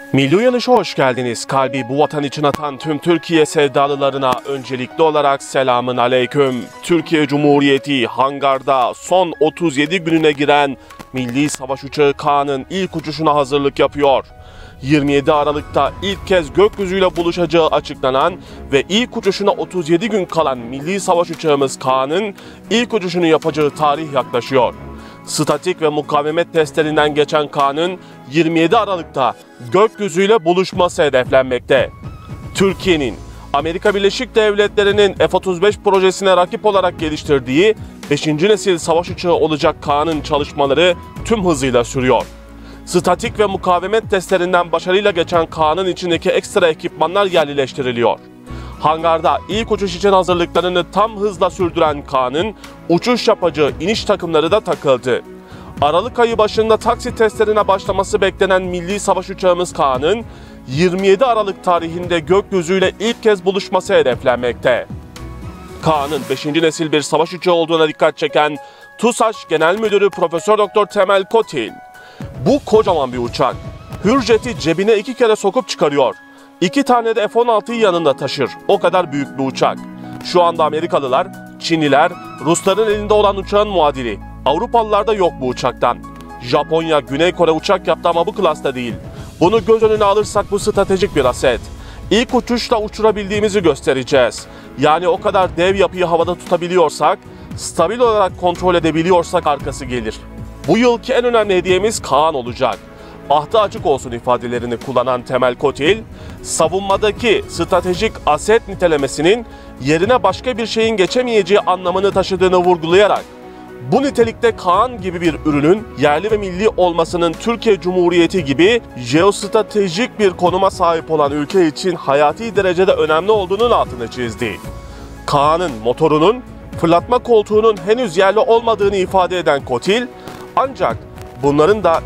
Milli Uyanış'a hoş geldiniz. Kalbi bu vatan için atan tüm Türkiye sevdalılarına öncelikli olarak selamın aleyküm. Türkiye Cumhuriyeti hangarda son 37 gününe giren Milli Savaş Uçağı Kaan'ın ilk uçuşuna hazırlık yapıyor. 27 Aralık'ta ilk kez gökyüzüyle buluşacağı açıklanan ve ilk uçuşuna 37 gün kalan Milli Savaş Uçağımız Kaan'ın ilk uçuşunu yapacağı tarih yaklaşıyor. Statik ve mukavemet testlerinden geçen Kaan'ın 27 Aralık'ta gökyüzüyle buluşması hedeflenmekte. Türkiye'nin Amerika Birleşik Devletleri'nin F-35 projesine rakip olarak geliştirdiği 5. nesil savaş uçağı olacak Kaan'ın çalışmaları tüm hızıyla sürüyor. Statik ve mukavemet testlerinden başarıyla geçen Kaan'ın içindeki ekstra ekipmanlar yerleştiriliyor. Hangarda ilk uçuş için hazırlıklarını tam hızla sürdüren Kaan'ın uçuş yapacağı iniş takımları da takıldı. Aralık ayı başında taksi testlerine başlaması beklenen Milli Savaş Uçağımız Kaan'ın 27 Aralık tarihinde gökyüzüyle ilk kez buluşması hedeflenmekte. Kaan'ın 5. nesil bir savaş uçağı olduğuna dikkat çeken TUSAŞ Genel Müdürü Profesör Doktor Temel Kotil, "Bu kocaman bir uçak. Hürjet'i cebine 2 kere sokup çıkarıyor. 2 tane de F-16'yı yanında taşır. O kadar büyük bir uçak. Şu anda Amerikalılar, Çinliler, Rusların elinde olan uçağın muadili. Avrupalılarda yok bu uçaktan. Japonya, Güney Kore uçak yaptı ama bu klasta değil. Bunu göz önüne alırsak bu stratejik bir aset. İlk uçuşla uçurabildiğimizi göstereceğiz. Yani o kadar dev yapıyı havada tutabiliyorsak, stabil olarak kontrol edebiliyorsak arkası gelir. Bu yılki en önemli hediyemiz Kaan olacak. Ahtı açık olsun" ifadelerini kullanan Temel Kotil, savunmadaki stratejik aset nitelemesinin yerine başka bir şeyin geçemeyeceği anlamını taşıdığını vurgulayarak, bu nitelikte Kaan gibi bir ürünün yerli ve milli olmasının Türkiye Cumhuriyeti gibi jeostratejik bir konuma sahip olan ülke için hayati derecede önemli olduğunun altını çizdi. Kaan'ın motorunun, fırlatma koltuğunun henüz yerli olmadığını ifade eden Kotil, ancak bunların da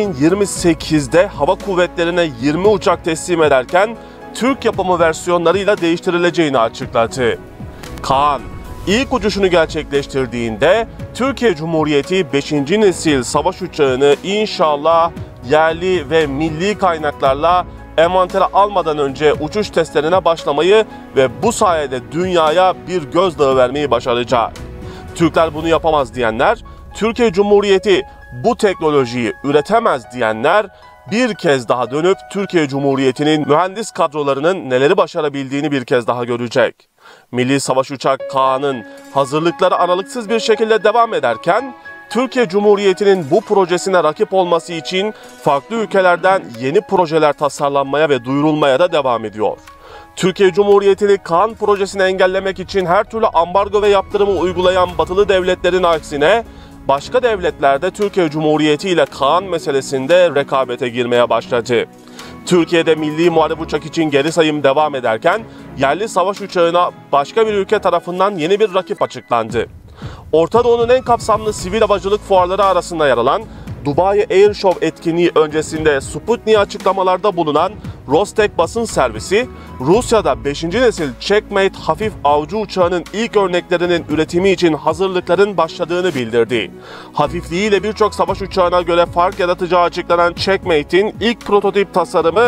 2028'de hava kuvvetlerine 20 uçak teslim ederken Türk yapımı versiyonlarıyla değiştirileceğini açıkladı. Kaan ilk uçuşunu gerçekleştirdiğinde Türkiye Cumhuriyeti 5. nesil savaş uçağını inşallah yerli ve milli kaynaklarla envantere almadan önce uçuş testlerine başlamayı ve bu sayede dünyaya bir gözdağı vermeyi başaracak. Türkler bunu yapamaz diyenler, Türkiye Cumhuriyeti bu teknolojiyi üretemez diyenler bir kez daha dönüp Türkiye Cumhuriyeti'nin mühendis kadrolarının neleri başarabildiğini bir kez daha görecek. Milli Savaş Uçak Kaan'ın hazırlıkları aralıksız bir şekilde devam ederken, Türkiye Cumhuriyeti'nin bu projesine rakip olması için farklı ülkelerden yeni projeler tasarlanmaya ve duyurulmaya da devam ediyor. Türkiye Cumhuriyeti'ni Kaan projesini engellemek için her türlü ambargo ve yaptırımı uygulayan batılı devletlerin aksine, başka devletler de Türkiye Cumhuriyeti ile Kaan meselesinde rekabete girmeye başladı. Türkiye'de milli muharip uçak için geri sayım devam ederken, yerli savaş uçağına başka bir ülke tarafından yeni bir rakip açıklandı. Orta Doğu'nun en kapsamlı sivil havacılık fuarları arasında yer alan Dubai Air Show etkinliği öncesinde Sputnik'e açıklamalarda bulunan Rostek basın servisi, Rusya'da 5. nesil Checkmate hafif avcı uçağının ilk örneklerinin üretimi için hazırlıkların başladığını bildirdi. Hafifliğiyle birçok savaş uçağına göre fark yaratacağı açıklanan Checkmate'in ilk prototip tasarımı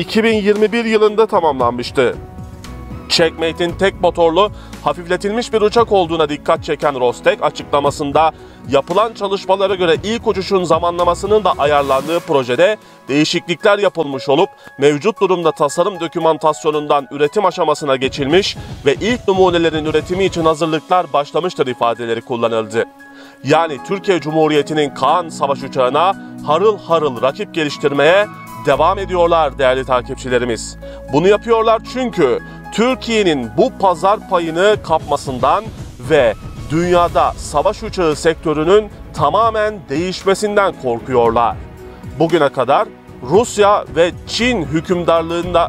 2021 yılında tamamlanmıştı. Checkmate'in tek motorlu, hafifletilmiş bir uçak olduğuna dikkat çeken Rostek açıklamasında, yapılan çalışmalara göre ilk uçuşun zamanlamasının da ayarlandığı projede değişiklikler yapılmış olup mevcut durumda tasarım dokümantasyonundan üretim aşamasına geçilmiş ve ilk numunelerin üretimi için hazırlıklar başlamıştır ifadeleri kullanıldı. Yani Türkiye Cumhuriyeti'nin Kaan savaş uçağına harıl harıl rakip geliştirmeye devam ediyorlar değerli takipçilerimiz. Bunu yapıyorlar çünkü Türkiye'nin bu pazar payını kapmasından ve dünyada savaş uçağı sektörünün tamamen değişmesinden korkuyorlar. Bugüne kadar Rusya ve Çin hükümdarlığında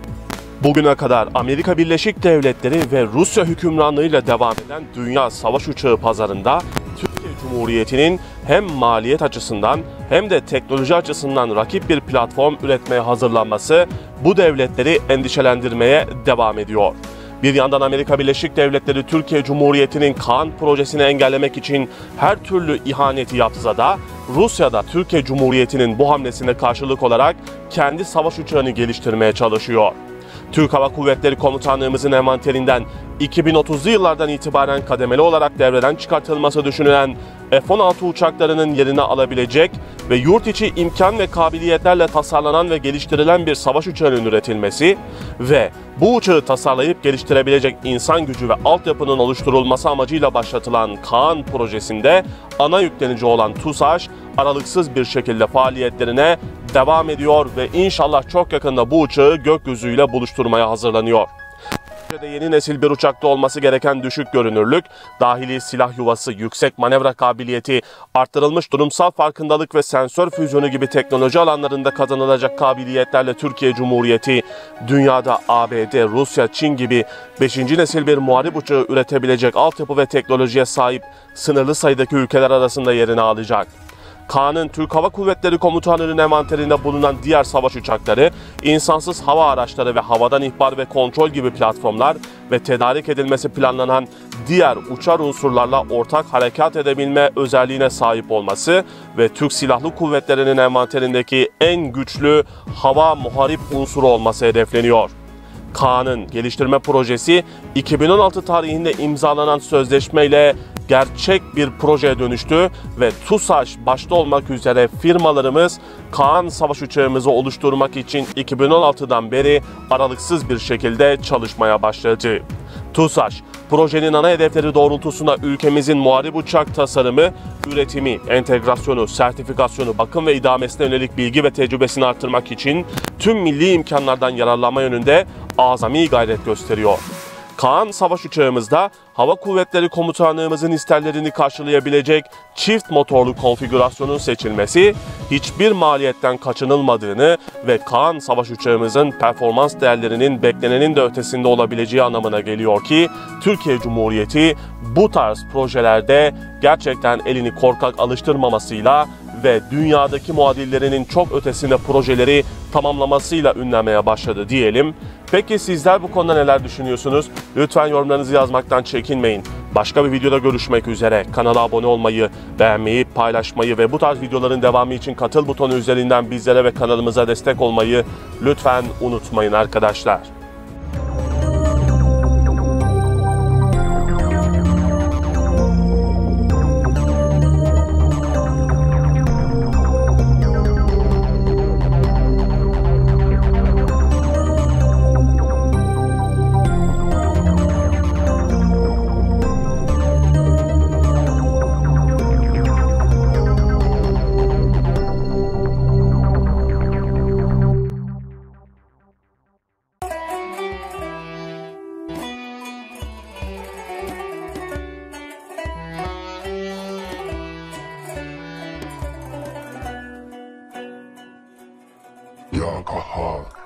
Amerika Birleşik Devletleri ve Rusya hükümranlığıyla devam eden dünya savaş uçağı pazarında Türkiye Cumhuriyeti'nin hem maliyet açısından hem de teknoloji açısından rakip bir platform üretmeye hazırlanması bu devletleri endişelendirmeye devam ediyor. Bir yandan Amerika Birleşik Devletleri Türkiye Cumhuriyeti'nin Kaan projesini engellemek için her türlü ihaneti yapsa da Rusya da Türkiye Cumhuriyeti'nin bu hamlesine karşılık olarak kendi savaş uçağını geliştirmeye çalışıyor. Türk Hava Kuvvetleri Komutanlığımızın envanterinden 2030'lu yıllardan itibaren kademeli olarak devreden çıkartılması düşünülen F-16 uçaklarının yerini alabilecek ve yurt içi imkan ve kabiliyetlerle tasarlanan ve geliştirilen bir savaş uçağının üretilmesi ve bu uçağı tasarlayıp geliştirebilecek insan gücü ve altyapının oluşturulması amacıyla başlatılan Kaan projesinde ana yüklenici olan TUSAŞ aralıksız bir şekilde faaliyetlerine devam ediyor ve inşallah çok yakında bu uçağı gökyüzüyle buluşturmaya hazırlanıyor. Yeni nesil bir uçakta olması gereken düşük görünürlük, dahili silah yuvası, yüksek manevra kabiliyeti, arttırılmış durumsal farkındalık ve sensör füzyonu gibi teknoloji alanlarında kazanılacak kabiliyetlerle Türkiye Cumhuriyeti, dünyada ABD, Rusya, Çin gibi 5. nesil bir muharip uçağı üretebilecek altyapı ve teknolojiye sahip sınırlı sayıdaki ülkeler arasında yerini alacak. Kaan'ın Türk Hava Kuvvetleri Komutanlığı'nın envanterinde bulunan diğer savaş uçakları, insansız hava araçları ve havadan ihbar ve kontrol gibi platformlar ve tedarik edilmesi planlanan diğer uçar unsurlarla ortak hareket edebilme özelliğine sahip olması ve Türk Silahlı Kuvvetleri'nin envanterindeki en güçlü hava muharip unsuru olması hedefleniyor. Kaan'ın geliştirme projesi 2016 tarihinde imzalanan sözleşmeyle gerçek bir projeye dönüştü ve TUSAŞ başta olmak üzere firmalarımız Kaan savaş uçağımızı oluşturmak için 2016'dan beri aralıksız bir şekilde çalışmaya başladı. TUSAŞ, projenin ana hedefleri doğrultusunda ülkemizin muharip uçak tasarımı, üretimi, entegrasyonu, sertifikasyonu, bakım ve idamesine yönelik bilgi ve tecrübesini artırmak için tüm milli imkanlardan yararlanma yönünde azami gayret gösteriyor. Kaan savaş uçağımızda Hava Kuvvetleri Komutanlığımızın isterlerini karşılayabilecek çift motorlu konfigürasyonun seçilmesi, hiçbir maliyetten kaçınılmadığını ve Kaan savaş uçağımızın performans değerlerinin beklenenin de ötesinde olabileceği anlamına geliyor ki Türkiye Cumhuriyeti bu tarz projelerde gerçekten elini korkak alıştırmamasıyla ve dünyadaki muadillerinin çok ötesinde projeleri tamamlamasıyla ünlenmeye başladı diyelim. Peki sizler bu konuda neler düşünüyorsunuz? Lütfen yorumlarınızı yazmaktan çekinmeyin. Başka bir videoda görüşmek üzere. Kanala abone olmayı, beğenmeyi, paylaşmayı ve bu tarz videoların devamı için katıl butonu üzerinden bizlere ve kanalımıza destek olmayı lütfen unutmayın arkadaşlar. Ya Kahhar.